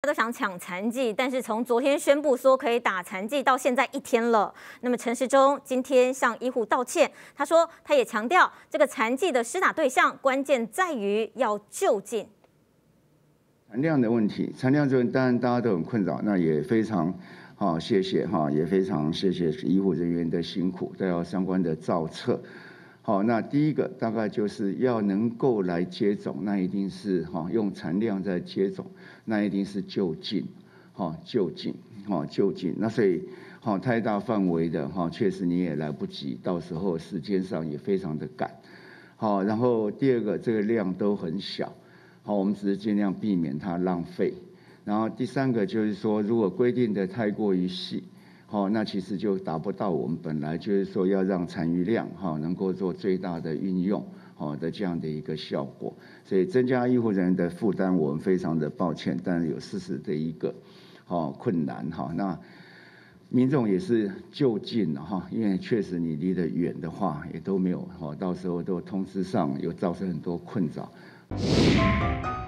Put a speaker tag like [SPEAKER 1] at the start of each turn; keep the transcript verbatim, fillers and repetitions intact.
[SPEAKER 1] 都想抢残剂，但是从昨天宣布说可以打残剂到现在一天了。那么陈时中今天向医护道歉，他说他也强调，这个残剂的施打对象关键在于要就近。
[SPEAKER 2] 残量的问题，残量这个当然大家都很困扰，那也非常好，谢谢哈，也非常谢谢医护人员的辛苦，都要相关的造册。好，那第一个大概就是要能够来接种，那一定是哈用残量在接种，那一定是就近，哈就近，哈就近。那所以哈太大范围的哈，确实你也来不及，到时候时间上也非常的赶。好，然后第二个这个量都很小。好，我们只是尽量避免它浪费。然后第三个就是说，如果规定的太过于细，好，那其实就达不到我们本来就是说要让残余量哈能够做最大的运用好的这样的一个效果。所以增加医护人员的负担，我们非常的抱歉，但是有事实的一个好困难哈。那民众也是就近了哈，因为确实你离得远的话，也都没有哈，到时候都通知上有造成很多困扰。